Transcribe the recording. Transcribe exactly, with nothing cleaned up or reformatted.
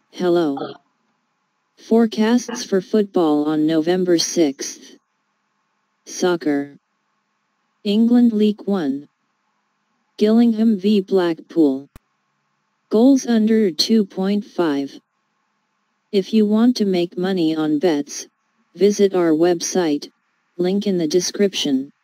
Hello. Forecasts for football on November sixth. Soccer. England League One. Gillingham v Blackpool. Goals under two point five. If you want to make money on bets, visit our website, link in the description.